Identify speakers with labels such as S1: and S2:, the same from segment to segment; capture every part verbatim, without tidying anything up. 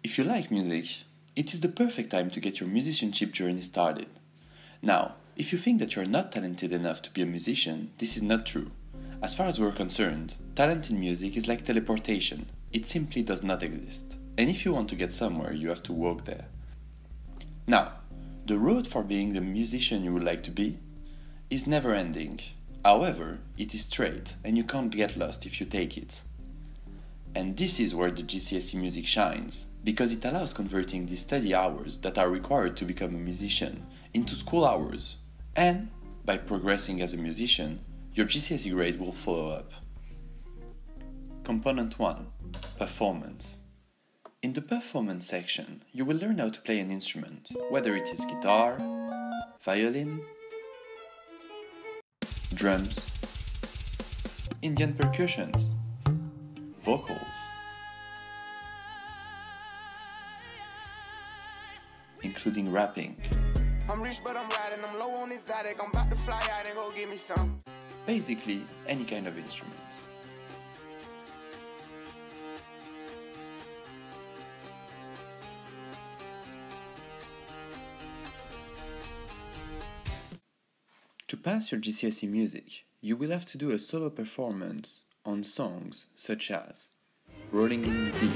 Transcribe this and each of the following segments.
S1: If you like music, it is the perfect time to get your musicianship journey started. Now, if you think that you are not talented enough to be a musician, this is not true. As far as we're concerned, talent in music is like teleportation. It simply does not exist. And if you want to get somewhere, you have to walk there. Now, the road for being the musician you would like to be is never ending. However, it is straight and you can't get lost if you take it. And this is where the G C S E music shines, because it allows converting the study hours that are required to become a musician into school hours. And, by progressing as a musician, your G C S E grade will follow up. Component one. Performance. In the performance section, you will learn how to play an instrument, whether it is guitar, violin, drums, Indian percussions, vocals, including rapping.
S2: I'm rich but I'm riding, I'm low on exotic, I'm about to fly out and go get me some.
S1: Basically, any kind of instrument. To pass your G C S E music, you will have to do a solo performance on songs such as Rolling in the Deep,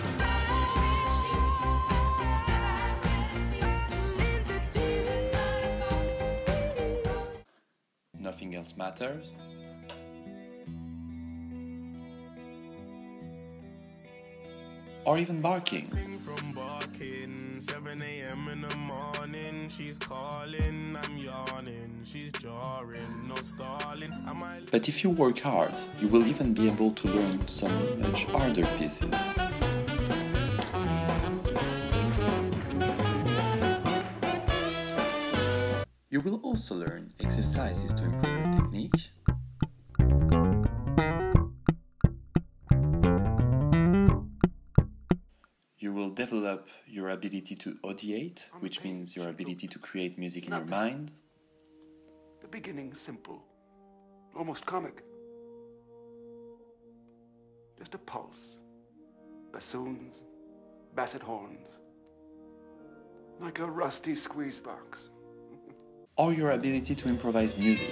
S1: Nothing Else Matters, or even barking.
S3: From barking, seven a m in the morning, she's calling, I'm yawning, she's jarring, no stalling. I might...
S1: But if you work hard, you will even be able to learn some much harder pieces. You will also learn exercises to improve your technique, you will develop your ability to audiate, which means your ability to create music in your mind.
S4: The beginning simple, almost comic. Just a pulse, bassoons, basset horns, like a rusty squeeze box.
S1: Or your ability to improvise music.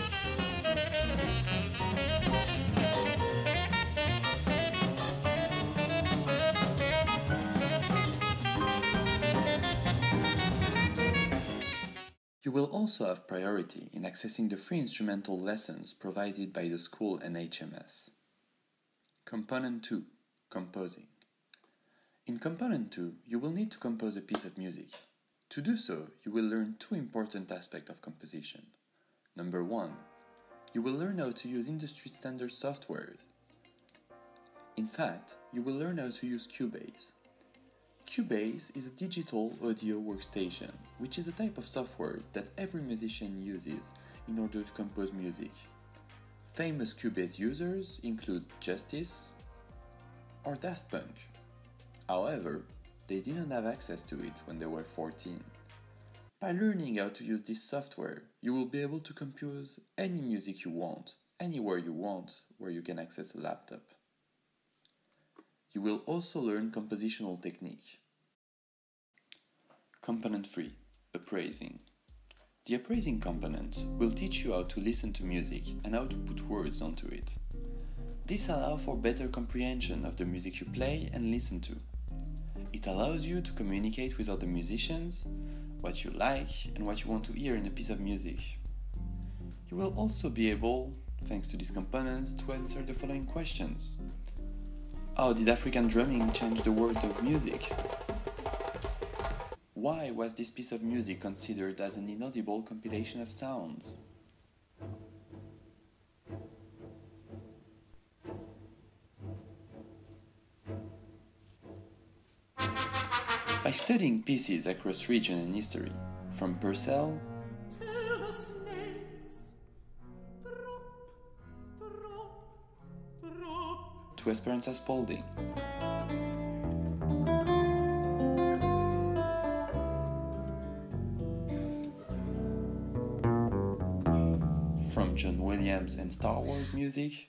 S1: You will also have priority in accessing the free instrumental lessons provided by the school and H M S. Component two. Composing. In Component two, you will need to compose a piece of music. To do so, you will learn two important aspects of composition. Number one, you will learn how to use industry standard software. In fact, you will learn how to use Cubase. Cubase is a digital audio workstation, which is a type of software that every musician uses in order to compose music. Famous Cubase users include Justice or Daft Punk. However, they didn't have access to it when they were fourteen. By learning how to use this software, you will be able to compose any music you want, anywhere you want, where you can access a laptop. You will also learn compositional technique. Component three. Appraising. The appraising component will teach you how to listen to music and how to put words onto it. This allows for better comprehension of the music you play and listen to. It allows you to communicate with other musicians, what you like and what you want to hear in a piece of music. You will also be able, thanks to these components, to answer the following questions. How did African drumming change the world of music? Why was this piece of music considered as an inaudible compilation of sounds? By studying pieces across region and history, from Purcell to Esperanza Spalding, from John Williams and Star Wars music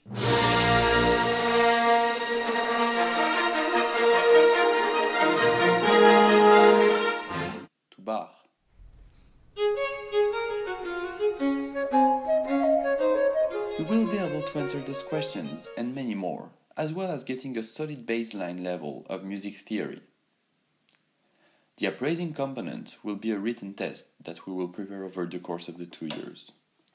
S1: answer those questions and many more, as well as getting a solid baseline level of music theory. The appraising component will be a written test that we will prepare over the course of the two years.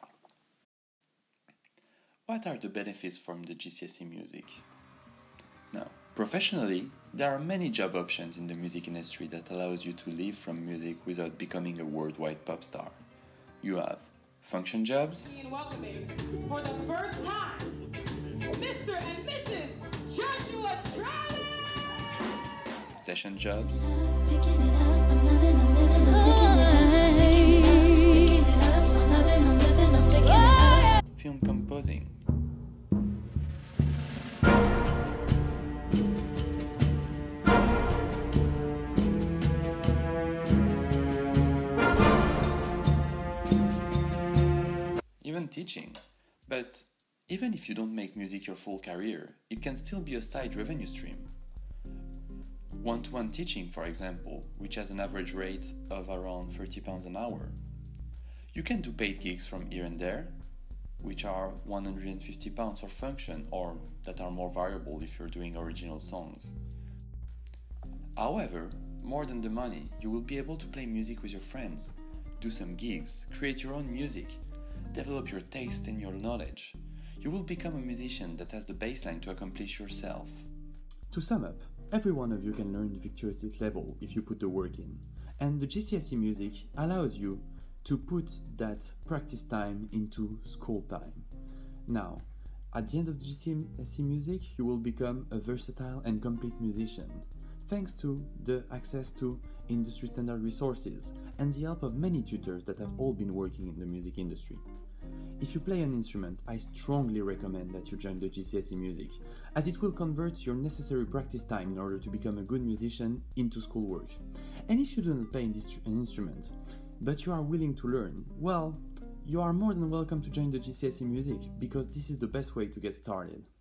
S1: What are the benefits from the G C S E music? Now, professionally, there are many job options in the music industry that allows you to live from music without becoming a worldwide pop star. You have function jobs,
S5: And welcoming for the first time, Mister and Missus Joshua Trellis!
S1: session jobs,
S6: Picking it up, I'm loving, I'm living, I'm picking it up. Picking it up, I'm loving, I'm living, I'm picking it up.
S1: film composing, even teaching. But even if you don't make music your full career, it can still be a side revenue stream. One-to-one teaching, for example, which has an average rate of around thirty pounds an hour. You can do paid gigs from here and there, which are one hundred fifty pounds for function, or that are more variable if you're doing original songs. However, more than the money, you will be able to play music with your friends, do some gigs, create your own music, develop your taste and your knowledge. You will become a musician that has the baseline to accomplish yourself. To sum up, every one of you can learn the virtuosic level if you put the work in, and the G C S E music allows you to put that practice time into school time. Now, at the end of the G C S E music, you will become a versatile and complete musician, thanks to the access to industry standard resources and the help of many tutors that have all been working in the music industry. If you play an instrument, I strongly recommend that you join the G C S E music, as it will convert your necessary practice time in order to become a good musician into schoolwork. And if you do not play an instrument, but you are willing to learn, well, you are more than welcome to join the G C S E music, because this is the best way to get started.